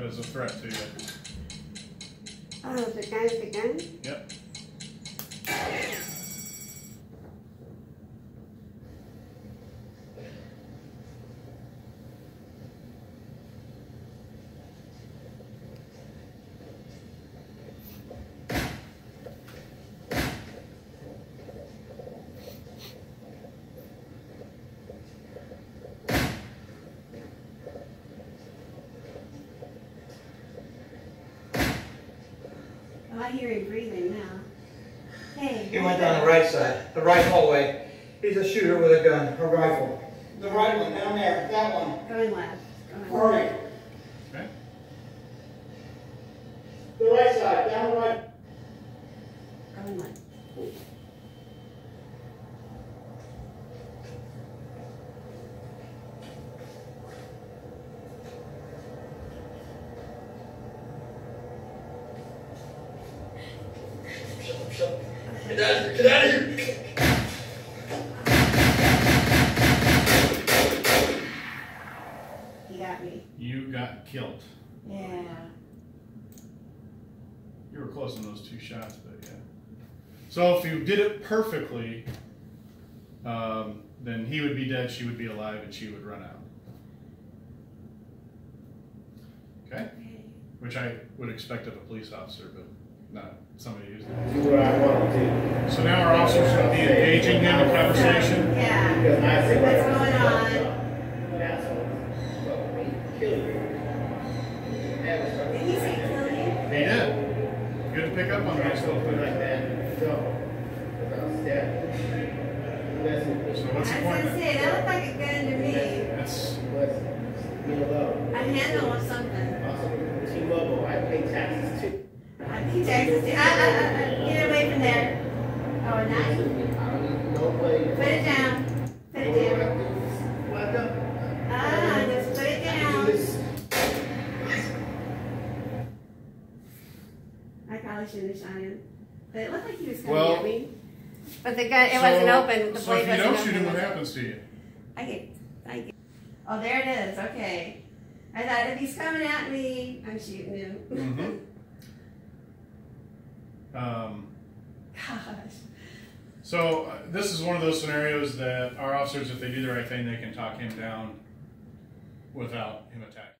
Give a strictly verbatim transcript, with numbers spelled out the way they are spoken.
as a threat to you. Oh, the guy with the gun? Yep. I hear him breathing now. Hey. He went down the right side, the right hallway. He's a shooter with a gun, a rifle. The right one, down there, that one. Going left. Going All right. Okay. The right side, down the right. Going left. Get out of here, get out of here! He got me. You got killed. Yeah. You were close on those two shots, but yeah. So if you did it perfectly, um, then he would be dead, she would be alive, and she would run out. Okay? Which I would expect of a police officer, but not somebody who's there. Do what I want to do. So now our officers will be engaging him in conversation. Yeah. Because I say What's going on? Asshole. Fuck me. Kill you. Did he say kill you? He did. Good to pick up on that stuff. Like that. So, because I was stabbed. Listen. So I what's was the going point? to say, that looked like a gun to me. That's Listen. MILO. A handle or something. Also, T-Mobile. I pay taxes too. I think Texas. Uh, uh, uh, get away from there. Oh, a knife? I don't need nobody. Put it down. Put it down. What the? Ah, just put it down. I probably shouldn't have shot him. But it looked like he was coming Well, at me. But the gun, it so, wasn't open. The so blade if you wasn't don't open. shoot him, what happens to you? I get, I get. Oh, there it is. Okay. I thought if he's coming at me, I'm shooting him. Mm-hmm. Um, Gosh. so uh, this is one of those scenarios that our officers, if they do the right thing, they can talk him down without him attacking.